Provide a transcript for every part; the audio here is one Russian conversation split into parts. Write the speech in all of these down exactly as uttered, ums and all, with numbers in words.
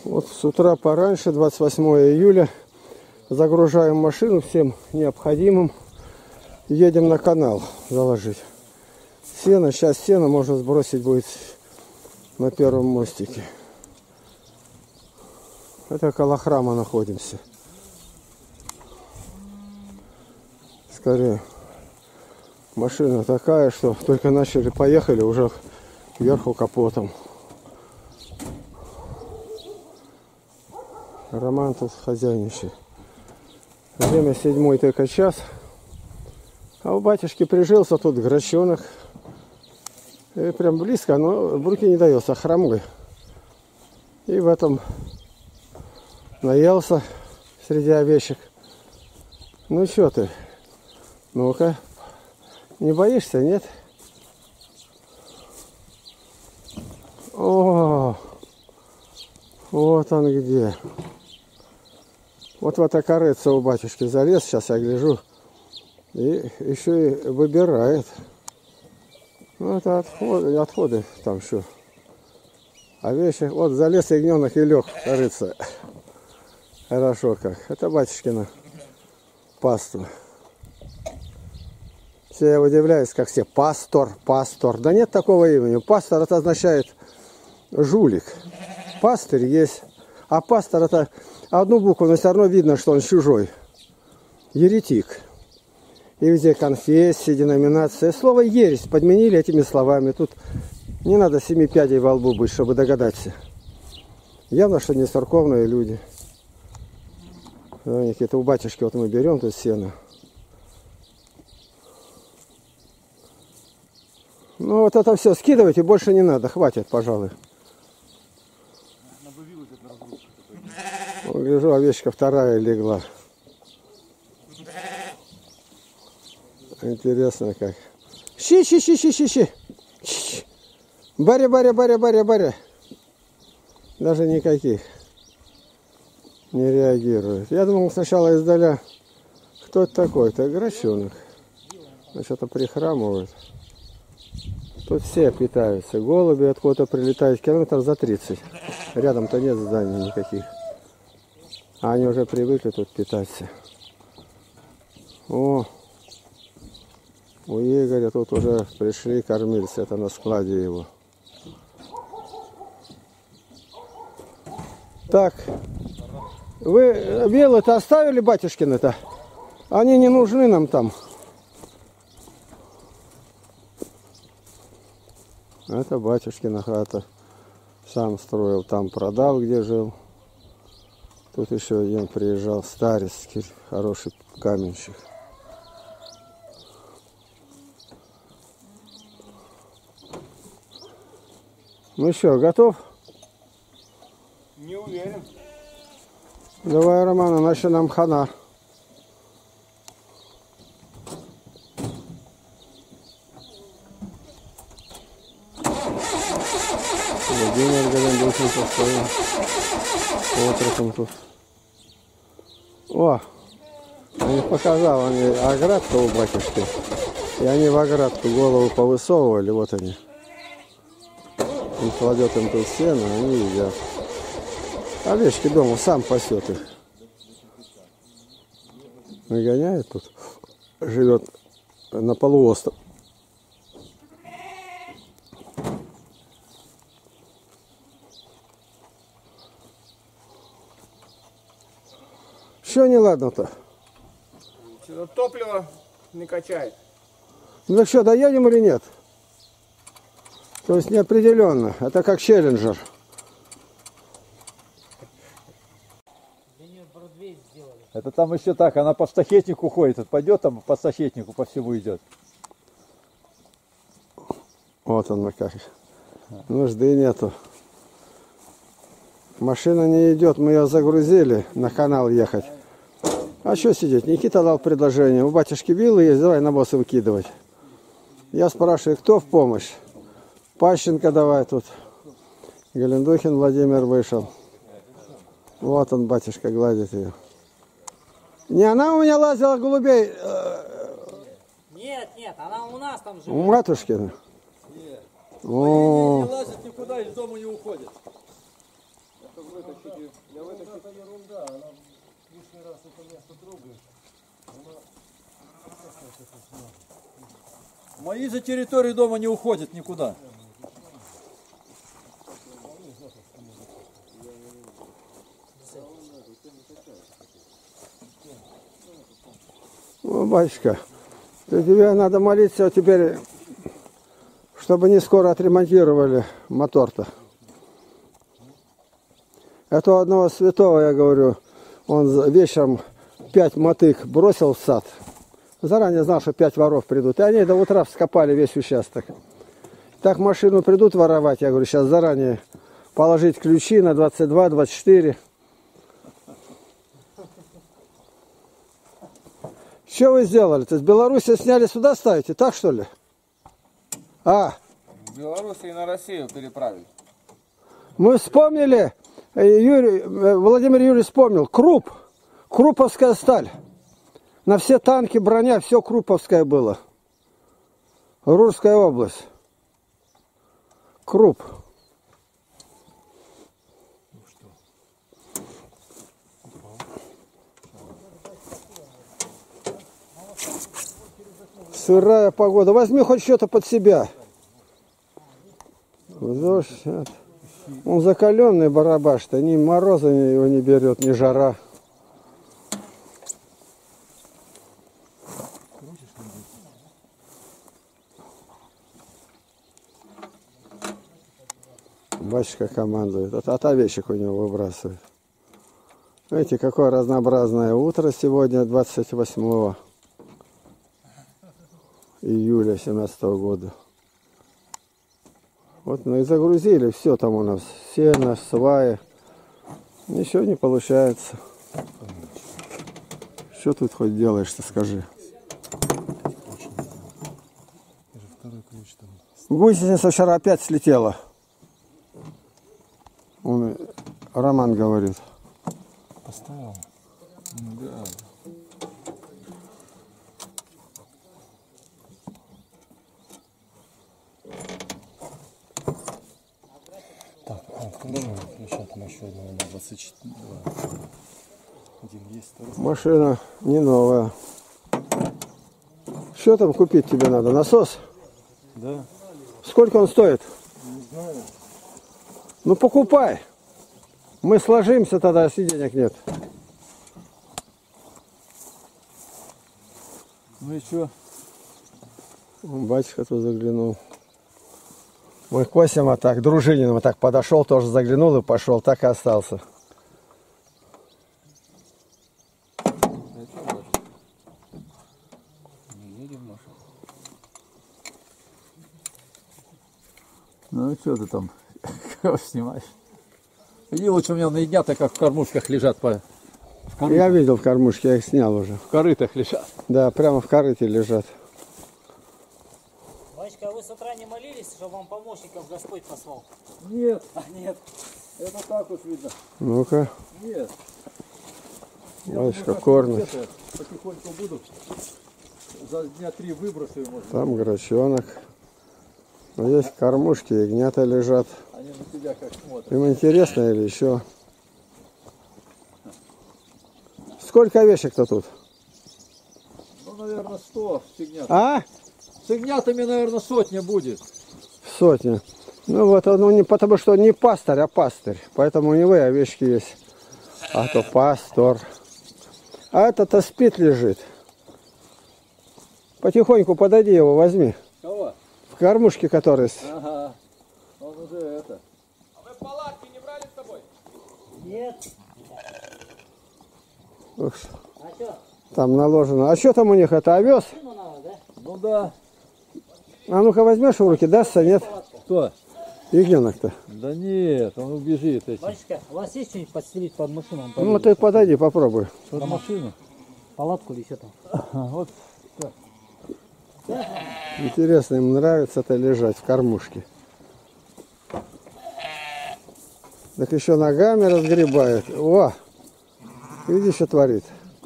Вот с утра пораньше, двадцать восьмое июля, загружаем машину всем необходимым. Едем на канал заложить сено. Сейчас сено можно сбросить будет на первом мостике. Это около храма находимся. Скорее. Машина такая, что только начали, поехали, уже кверху капотом. Роман тут хозяйничает. Время седьмой только час. А у батюшки прижился тут грачонок. И прям близко, но в руки не дается, хромой. И в этом наелся среди овечек. Ну что ты? Ну-ка. Не боишься, нет? О, вот он где. Вот в это корыце у батюшки залез. Сейчас я гляжу. И еще и выбирает. Ну, это отходы, отходы там что. А вещи. Вот залез ягненок и лег в корыце. Хорошо как. Это батюшкина пасту. Все я удивляюсь, как все. Пастор, пастор. Да нет такого имени. Пастор это означает жулик. Пастырь есть. А пастор это одну букву, но все равно видно, что он чужой. Еретик. И везде конфессии, деноминация. Слово ересь подменили этими словами. Тут не надо семи пядей во лбу быть, чтобы догадаться. Явно, что не церковные люди. Это у батюшки вот мы берем тут сено. Ну вот это все скидывайте, больше не надо, хватит, пожалуй. Гляжу, овечка вторая легла. Интересно как. Щи, щи, щи, щи, щи, щи. Баря, баря, баря, баря, баря. Даже никаких не реагирует. Я думал сначала издаля, кто это такой-то, грачонок. Что-то прихрамывает. Тут все питаются. Голуби откуда-то прилетают километров за тридцать. Рядом-то нет зданий никаких. А они уже привыкли тут питаться. О, у Игоря тут уже пришли кормильцы. Это на складе его. Так, вы белые-то оставили, батюшкины-то? Они не нужны нам там. Это батюшкина хата. Сам строил, там продал, где жил. Тут еще один приезжал, старец, хороший каменщик. Ну что, готов? Не уверен. Давай, Роман, иначе нам хана. Владимир Галендухин поставил. Отроком тут. О, они показал, они оградку у батюшки. И они в оградку голову повысовывали, вот они. Он кладет им тут сено, они едят. Овечки дома сам пасет их. Нагоняет тут. Живет на полуостров. Что не ладно-то? Топливо не качает. Ну что, доедем или нет? То есть неопределенно. Это как челленджер. Это там еще так, она по штахетнику ходит. Вот пойдет там по штахетнику, по всему идет. Вот он как. Нужды нету. Машина не идет, мы ее загрузили на канал ехать. А что сидеть? Никита дал предложение. У батюшки виллы есть, давай на боссы выкидывать. Я спрашиваю, кто в помощь? Пащенко давай тут. Галендухин Владимир вышел. Вот он, батюшка, гладит ее. Не она у меня лазила голубей. Нет, нет, она у нас там живет. У матушкина. Нет. О, Не лазит никуда, из дома не уходит. чтобы вытащить ее. Для вытащить... Это ерунда, она лишний раз это место трогаешь. Она... Мои за территорию дома не уходят никуда. О, батюшка, тебе надо молиться теперь, чтобы не скоро отремонтировали мотор-то. Это у одного святого, я говорю, он вечером пять мотык бросил в сад. Заранее знал, что пять воров придут. И они до утра вскопали весь участок. Так машину придут воровать, я говорю, сейчас заранее положить ключи на двадцать два двадцать четыре. Что вы сделали? То есть Белоруссию сняли, сюда ставите, так что ли? А, В Белоруссии на Россию переправили. мы вспомнили, Юрий, Владимир Юрьевич вспомнил, Круп, Круповская сталь. На все танки, броня, все Круповское было. Русская область. Круп. Сырая погода. Возьми хоть что-то под себя. Дождь. Он закаленный барабаш-то. Ни мороза его не берет, ни жара. Батюшка командует. От, от овечек у него выбрасывает. Видите, какое разнообразное утро сегодня, двадцать восьмого июля семнадцатого года. Вот мы и загрузили все там у нас. Сено, сваи. Ничего не получается. Что тут хоть делаешь-то, скажи? Гусеница вчера опять слетела. Он, Роман говорит. Поставил? Ну да. Так, а давай включай там еще одного на двадцать четыре. Один есть, второй. Машина не новая. Что там купить тебе надо? Насос? Да. Сколько он стоит? Не знаю. Ну покупай. Мы сложимся тогда, если денег нет. Ну и что? Батюшка тут заглянул. Мы к Косям а так, Дружинину так подошел, тоже заглянул и пошел, так и остался. А что, Маша? Не едем, Маша. Ну что ты там снимаешь? Иди лучше у меня на ягнята как в кормушках лежат. По... В Я видел в кормушке, я их снял уже. В корытах лежат. Да, прямо в корыте лежат. Батюшка, а вы с утра не молились, чтобы вам помощников Господь послал? Нет, А нет. это так уж видно. Ну-ка, Нет. батюшка кормит. Потихоньку буду. За дня три выбросы, может. Там грачонок. Ну, здесь кормушки, ягнята лежат. Они на тебя как смотрят. Им интересно или еще? Сколько овечек-то тут? Ну, наверное, сто с ягнят. А? С ягнятами, наверное, сотня будет. Сотня. Ну вот, он не потому что не пастырь, а пастырь. Поэтому у него и овечки есть. А то пастор. А это-то спит лежит. Потихоньку подойди его, возьми. Кого? В кормушке, который... Ага. Он уже это. А вы палатки не брали с собой? Нет. Ух, А что? там наложено. А что там у них? Это овес? Сыну надо, да? Ну да. А ну-ка возьмешь в руки, дастся, нет? Кто? Ягненок-то. Да нет, он убежит этим. Батюшка, у вас есть что-нибудь подстелить под машину? Ну ты подойди, попробуй. Под машину? Палатку или что там? Вот. Интересно, им нравится-то лежать в кормушке. Так еще ногами разгребает. О! Видишь, что творит?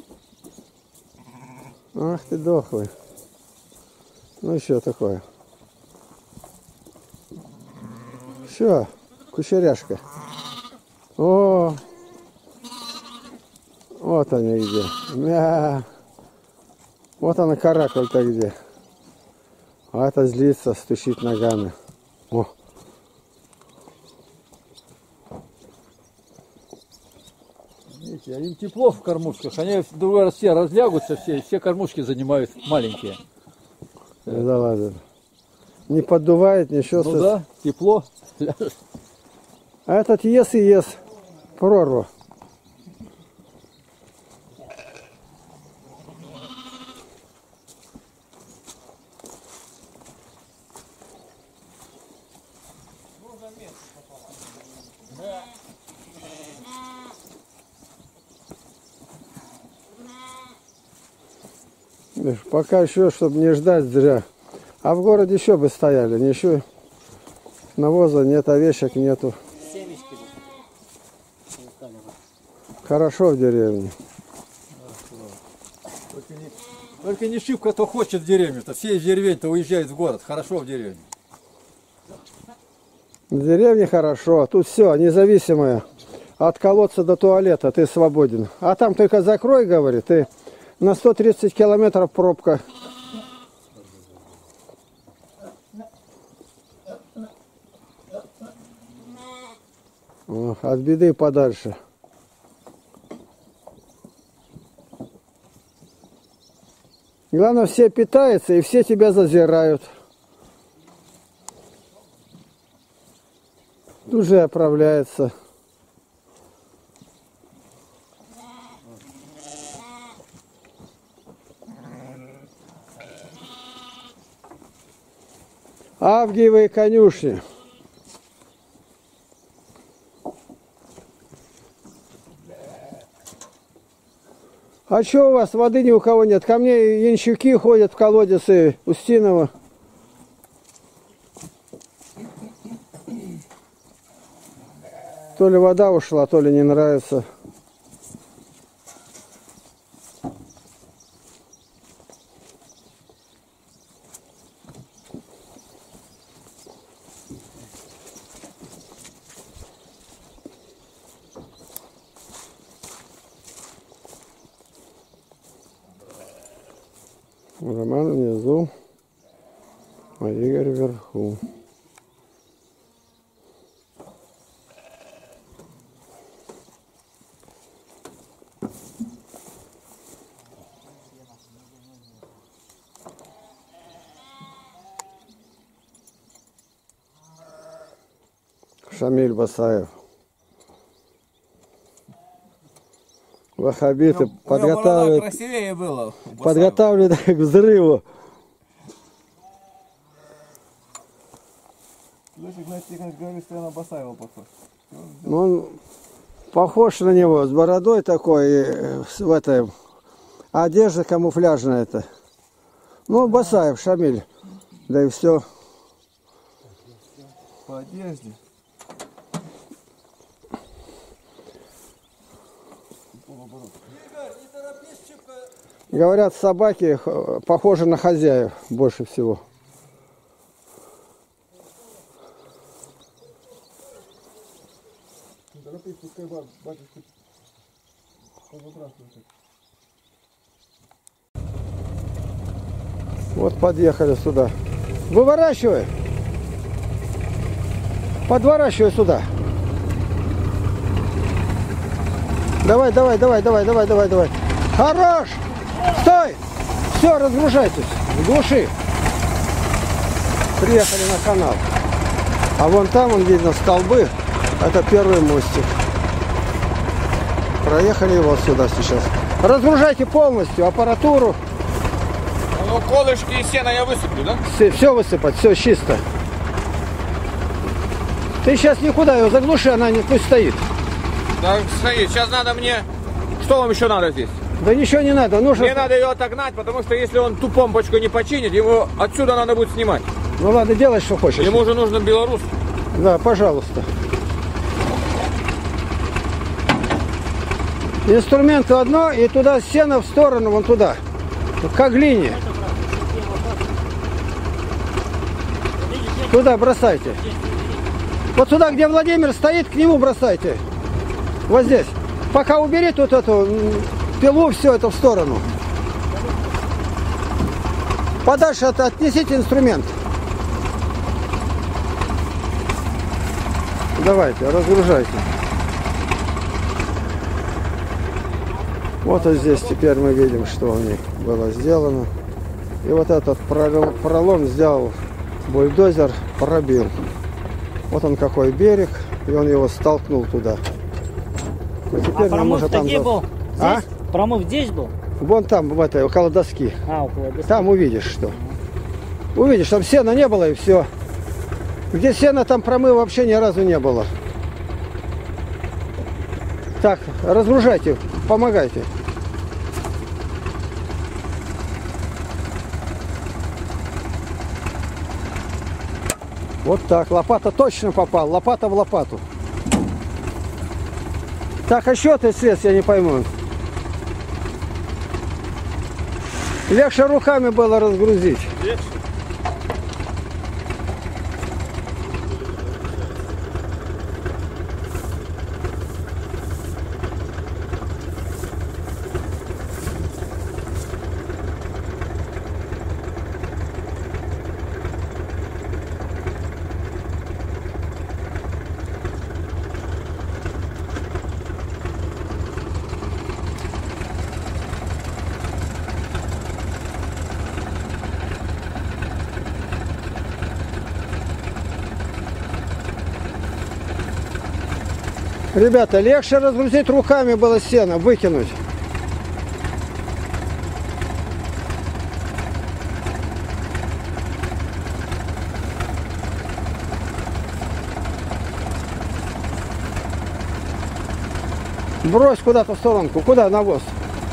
Ах ты дохлый. Ну что такое? Все, кучеряшка. О, вот они где. Мя. Вот она, каракуль-то где. А это злится, стучит ногами. О. Видите, а им тепло в кормушках. Они в другой раз все разлягутся, все, все кормушки занимают маленькие. Да ладно. Не поддувает, ничего. Ну да, тепло. А этот ес и ес. Прорва. Пока еще, чтобы не ждать зря. А в городе еще бы стояли. Еще навоза нет, овечек нету. Семечки. Хорошо в деревне. Только не, только не шибко, кто хочет в деревню-то. Все из деревень-то уезжают в город. Хорошо в деревне. В деревне хорошо. Тут все независимое. От колодца до туалета ты свободен. А там только закрой, говорит, и на сто тридцать километров пробка. О, от беды подальше. Главное, все питаются и все тебя зазирают. Тут же оправляется. Авгиевые конюшни. А что у вас, воды ни у кого нет? Ко мне янщики ходят в колодец и Устинова. То ли вода ушла, то ли не нравится. Роман внизу, а Игорь вверху. Шамиль Басаев. Ваххабиты подготавливают, красивее было. подготавливают к взрыву. Ну, он похож на него, с бородой такой, в этой одежда камуфляжная это. Ну, Басаев, Шамиль, да и все. По одежде. Говорят, собаки похожи на хозяев больше всего. Вот подъехали сюда. Выворачивай. Подворачивай сюда. Давай, давай, давай, давай, давай, давай, давай. Хорош! Стой! Все, разгружайтесь. В глуши. Приехали на канал. А вон там, вон видно, столбы. Это первый мостик. Проехали его сюда сейчас. Разгружайте полностью аппаратуру. Ну, колышки и сено я высыплю, да? Все, все высыпать, все чисто. Ты сейчас никуда его заглуши, она не пусть стоит. Да, стоит. Сейчас надо мне... Что вам еще надо здесь? Да ничего не надо, нужно... Мне надо ее отогнать, потому что если он ту помпочку не починит, его отсюда надо будет снимать. Ну ладно, делай, что хочешь. Ему же нужен белорус. Да, пожалуйста. Инструменты одно, и туда сено в сторону, вон туда. К глине. Туда бросайте. Вот сюда, где Владимир стоит, к нему бросайте. Вот здесь. Пока убери тут эту пилу, все это в сторону. Подальше от, отнесите инструмент. Давайте, разгружайте. Вот и здесь теперь мы видим, что у них было сделано. И вот этот пролом сделал бульдозер, пробил. Вот он какой берег, и он его столкнул туда. И теперь а промыв там где был? Здесь? А? Промыв здесь был? Вон там, в этой, около доски. А, около доски. Там увидишь, что. Увидишь, там сена не было, и все. Где сено, там промыва вообще ни разу не было. Так, разгружайте, помогайте. Вот так, лопата точно попал, лопата в лопату. Так, а что ты слез, я не пойму. Легче руками было разгрузить. Легче. Ребята, легче разгрузить руками было сено, выкинуть. Брось куда-то в сторонку. Куда навоз?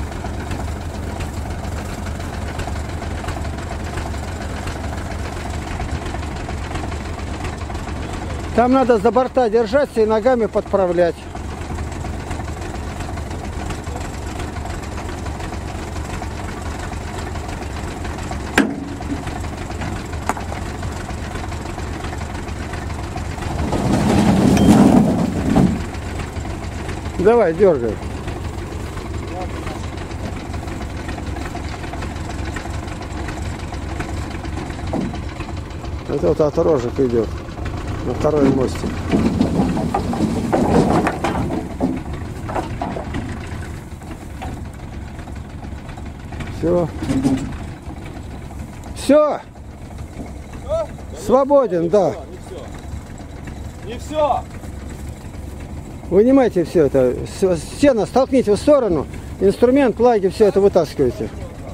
Там надо за борта держаться и ногами подправлять. Давай, дергай. Вот это оторожек идет на второй мостик. Все. Все. Свободен, да. Не все. Вынимайте все это. Сено столкните в сторону. Инструмент, лаги, все это вытаскивайте.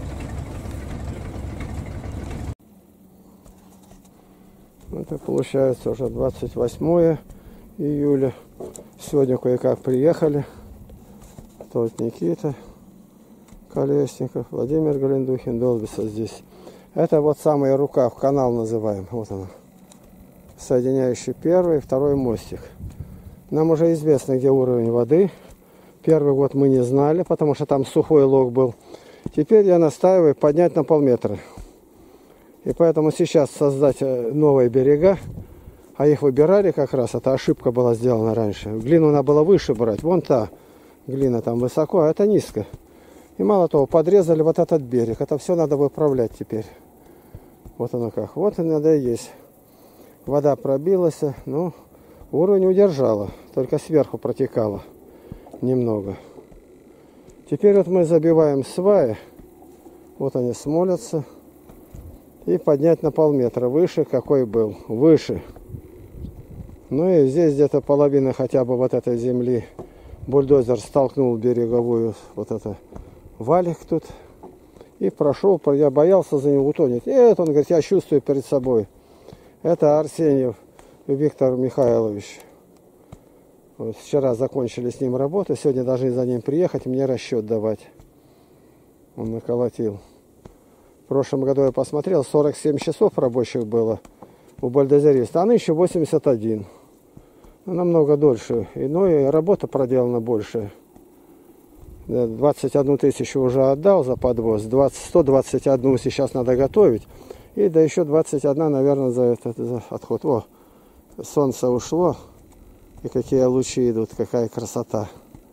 Это получается уже двадцать восьмое июля. Сегодня кое-как приехали. Тут Никита Колесников, Владимир Галендухин, Долбиса здесь. Это вот самая рука, в канал называем. Вот она. Соединяющий первый и второй мостик. Нам уже известно, где уровень воды. Первый год мы не знали, потому что там сухой лог был. Теперь я настаиваю поднять на полметра. И поэтому сейчас создать новые берега. А их выбирали как раз. Это ошибка была сделана раньше. Глину надо было выше брать. Вон та глина там высоко, а это низко. И мало того, подрезали вот этот берег. Это все надо выправлять теперь. Вот оно как. Вот и надо и есть. Вода пробилась. Ну, уровень удержала. Только сверху протекала немного. Теперь вот мы забиваем сваи. Вот они смолятся. И поднять на полметра выше, какой был. Выше. Ну и здесь где-то половина хотя бы вот этой земли. Бульдозер столкнул береговую. Вот это валик тут. И прошел. Я боялся за него утонет. Нет, он говорит, я чувствую перед собой. Это Арсеньев Виктор Михайлович. Вот вчера закончили с ним работу. Сегодня должны за ним приехать, мне расчет давать. Он наколотил. В прошлом году я посмотрел, сорок семь часов рабочих было у бульдозериста, а нынче восемьдесят один. Намного дольше. И, ну и работа проделана больше. двадцать одну тысячу уже отдал за подвоз. сто двадцать один сейчас надо готовить. И да еще двадцать один, наверное, за этот за отход. О, солнце ушло. И какие лучи идут, какая красота.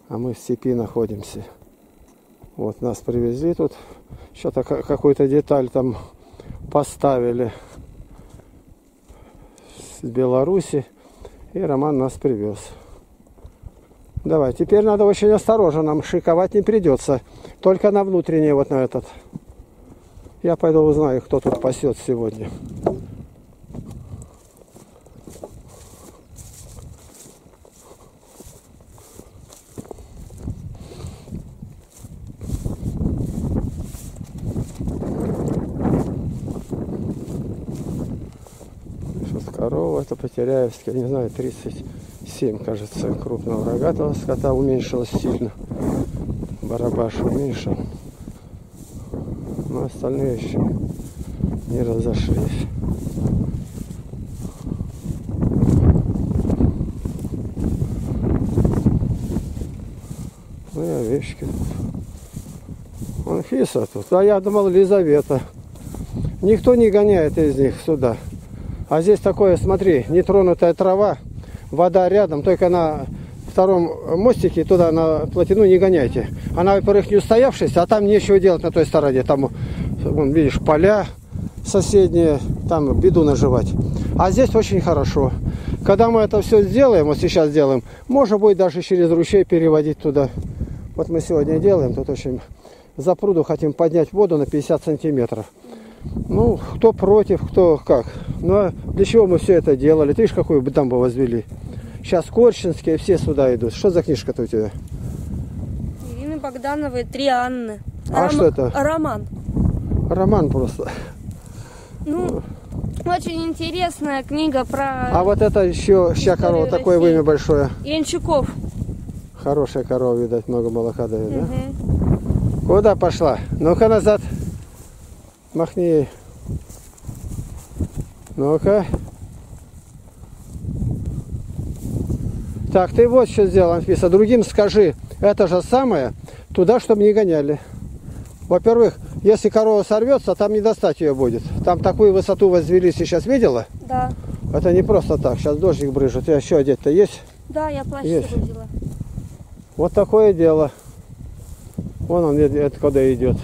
А мы в степи находимся. Вот нас привезли тут. Что-то какую-то деталь там поставили с Беларуси. И Роман нас привез. Давай, теперь надо очень осторожно. Нам шиковать не придется. Только на внутренний вот на этот. Я пойду узнаю, кто тут пасет сегодня. Корова, это Потеряевский, я не знаю, тридцать семь, кажется, крупного рогатого скота уменьшилось сильно. Барабаш уменьшил. Но остальные еще не разошлись. Ну и овечки тут. Анфиса тут. А я думал, Лизавета. Никто не гоняет из них сюда. А здесь такое, смотри, нетронутая трава, вода рядом, только на втором мостике туда на плотину не гоняйте. Она, во-первых, не устоявшаяся, а там нечего делать на той стороне. Там, вон, видишь, поля соседние, там беду наживать. А здесь очень хорошо. Когда мы это все сделаем, вот сейчас делаем, можно будет даже через ручей переводить туда. Вот мы сегодня делаем, тут очень за пруду хотим поднять воду на пятьдесят сантиметров. Ну, кто против, кто как. Ну, а для чего мы все это делали? Ты видишь, какую бы дамбу возвели. Сейчас Корчинские все сюда идут. Что за книжка-то у тебя? Ирины Богдановой «Три Анны». А Ром... что это? Роман. Роман просто. Ну, очень интересная книга про... А вот это еще, ща корова, такое вымя большое. Янчуков. Хорошая корова, видать, много молока дает, да? Угу. Куда пошла? Ну-ка назад. Махни ей. Ну-ка. Так, ты вот что сделал, Анфиса. Другим скажи, это же самое, туда, чтобы не гоняли. Во-первых, если корова сорвется, там не достать ее будет. Там такую высоту возвели, сейчас видела? Да. Это не просто так. Сейчас дождик брыжет. Я еще одеть-то есть? Да, я плащ Есть. взяла. Вот такое дело. Вон он, это куда идет.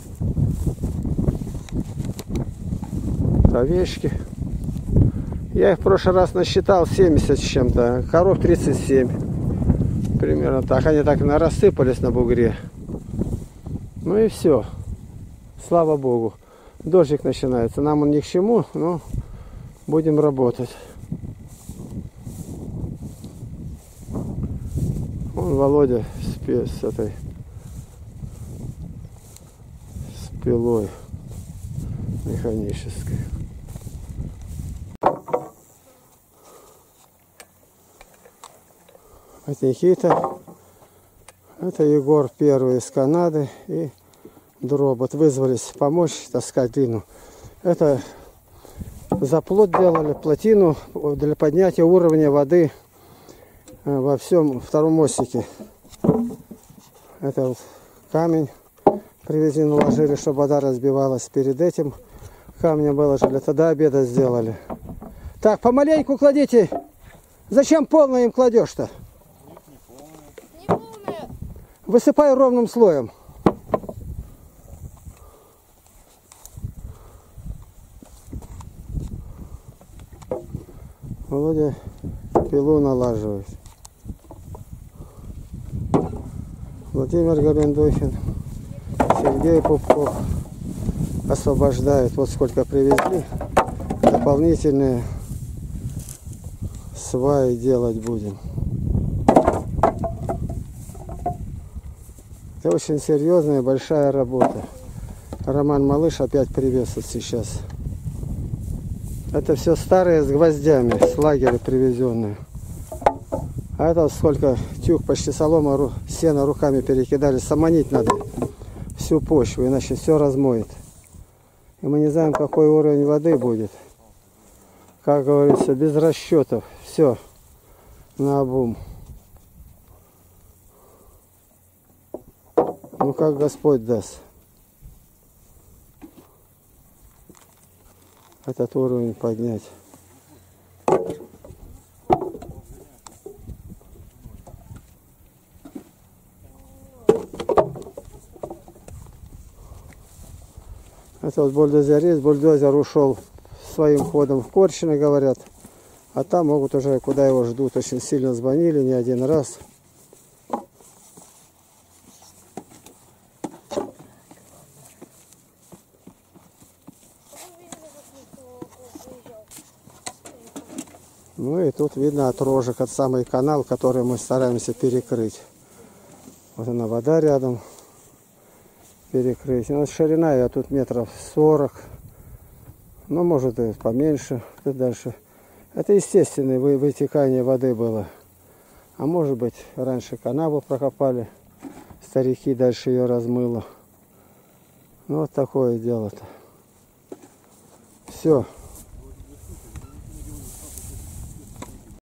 Овечки. Я их в прошлый раз насчитал семьдесят с чем-то. Коров тридцать семь. Примерно так. Они так рассыпались на бугре. Ну и все. Слава Богу. Дождик начинается. Нам он ни к чему, но будем работать. Вон Володя с, с этой с пилой механической. Это Никита. Это Егор первый из Канады и Дробот. Вызвались помочь таскать глину. Это заплот делали, плотину для поднятия уровня воды во всем втором мостике. Это вот камень привезли, наложили, чтобы вода разбивалась. Перед этим камнем выложили, тогда обеда сделали. Так, помаленьку кладите. Зачем полно им кладешь-то? Высыпай ровным слоем. Володя пилу налаживает. Владимир Галендухин, Сергей Пупков освобождает. Вот сколько привезли. Дополнительные сваи делать будем. Это очень серьезная большая работа. Роман Малыш опять привез вот сейчас. Это все старые с гвоздями, с лагеря привезенные. А это сколько тюк, почти солома, сено руками перекидали. Самонить надо всю почву, иначе все размоет. И мы не знаем, какой уровень воды будет. Как говорится, без расчетов. Все наобум. Ну, как Господь даст. Этот уровень поднять. Это вот бульдозер есть. Бульдозер ушел своим ходом в Корчино, говорят. А там могут уже, куда его ждут, очень сильно звонили, не один раз. Ну и тут видно отрожек от самый канал, который мы стараемся перекрыть. Вот она вода рядом. Перекрыть. Ну, ширина ее тут метров сорок. Ну, может и поменьше. Тут дальше. Это естественное вы- вытекание воды было. А может быть, раньше канаву прокопали. Старики дальше ее размыло. Ну, вот такое дело-то. Все.